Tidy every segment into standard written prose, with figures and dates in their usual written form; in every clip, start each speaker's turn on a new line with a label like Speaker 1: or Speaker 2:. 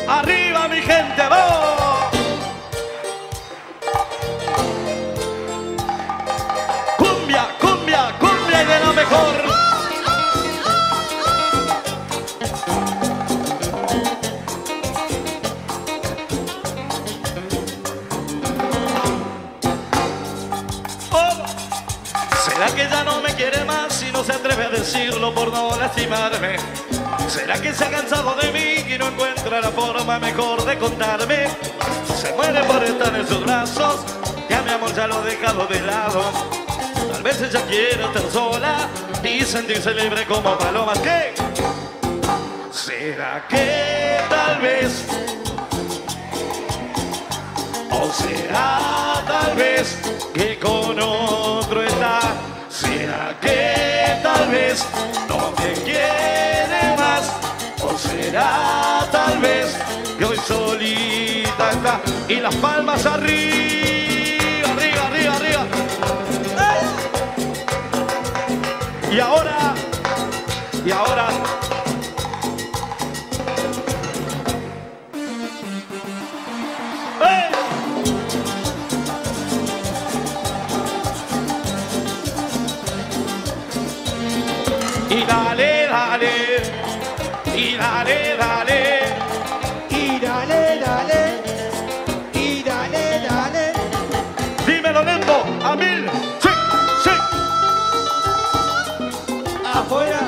Speaker 1: Arriba mi gente, vamos. Cumbia, cumbia, cumbia y de la mejor. ¿Será que ya no me quiere más y no se atreve a decirlo por no lastimarme? ¿Será que se ha cansado de mí y no encuentra la forma mejor de contarme? Se muere por estar en sus brazos, que a mi amor ya lo he dejado de lado. Tal vez ella quiere estar sola y sentirse libre como palomas. ¿Qué? ¿Será que tal vez? ¿O será tal vez que con otro está? ¿Será que tal vez no me quiere más? ¿O será tal vez que hoy solita está? Y las palmas arriba, arriba, arriba, arriba. Y ahora, y ahora. Y dale, dale, y dale, dale,
Speaker 2: Y dale, dale, y dale, dale.
Speaker 1: dímelo lento, a mil, sí, sí.
Speaker 2: Afuera.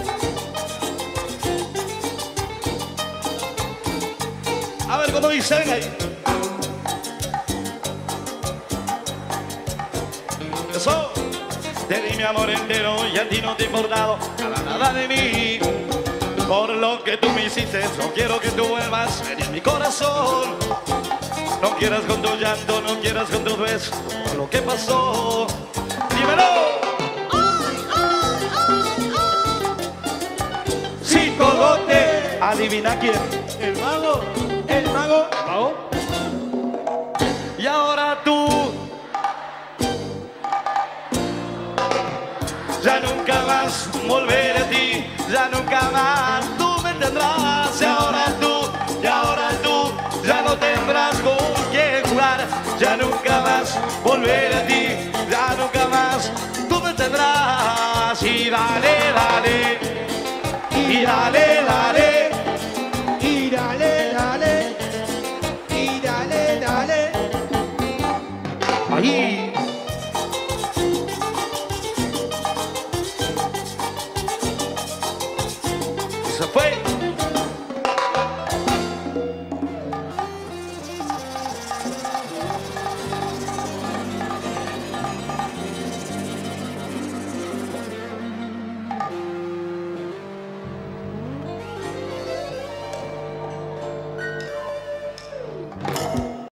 Speaker 1: A ver cómo dice, venga ahí. Eso. Te di mi amor entero y a ti no te ha importado nada de mí. Por lo que tú me hiciste, no quiero que tú vuelvas en mi corazón. No quieras con tu llanto, no quieras con tu beso, por lo que pasó. ¡Dímelo! Sin cogote, adivina quién.
Speaker 2: El mago, el mago.
Speaker 1: ¿El mago? Y ahora tú ya nunca más volveré a ti, ya nunca más tú me tendrás. Y ahora tú, ya no tendrás con qué jugar. Ya nunca más volveré a ti, ya nunca más tú me tendrás. Y dale, dale, y dale, dale.